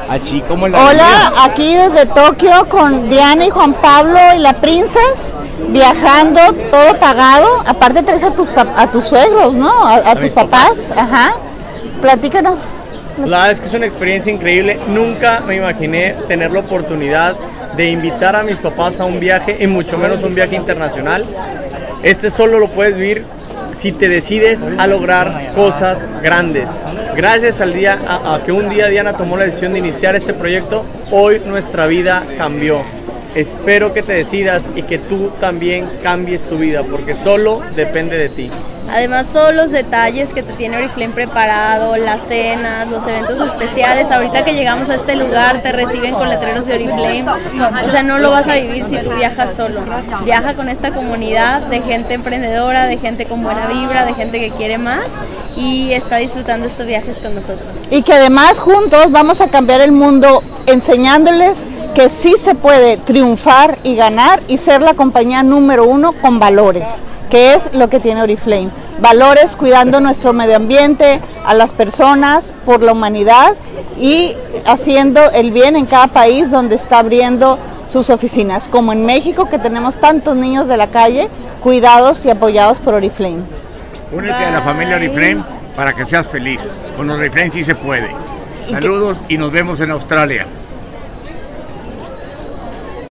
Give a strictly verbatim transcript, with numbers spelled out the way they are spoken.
Así como la Hola, aquí desde Tokio con Diana y Juan Pablo y la Princess, viajando, todo pagado. Aparte traes a tus, a tus suegros, ¿no? A, a, a tus papás. papás, ajá. Platícanos. La verdad es que es una experiencia increíble. Nunca me imaginé tener la oportunidad de invitar a mis papás a un viaje, y mucho menos un viaje internacional. Este solo lo puedes vivir si te decides a lograr cosas grandes. Gracias al día a, a que un día Diana tomó la decisión de iniciar este proyecto, hoy nuestra vida cambió. Espero que te decidas y que tú también cambies tu vida, porque solo depende de ti. Además, todos los detalles que te tiene Oriflame preparado, las cenas, los eventos especiales. Ahorita que llegamos a este lugar te reciben con letreros de Oriflame. O sea, no lo vas a vivir si tú viajas solo. Viaja con esta comunidad de gente emprendedora, de gente con buena vibra, de gente que quiere más y está disfrutando estos viajes con nosotros. Y que además juntos vamos a cambiar el mundo enseñándoles que sí se puede triunfar y ganar y ser la compañía número uno con valores, que es lo que tiene Oriflame. Valores cuidando nuestro medio ambiente, a las personas, por la humanidad y haciendo el bien en cada país donde está abriendo sus oficinas, como en México, que tenemos tantos niños de la calle cuidados y apoyados por Oriflame. Únete a la familia Oriflame para que seas feliz. Con Oriflame sí se puede. Saludos y nos vemos en Australia.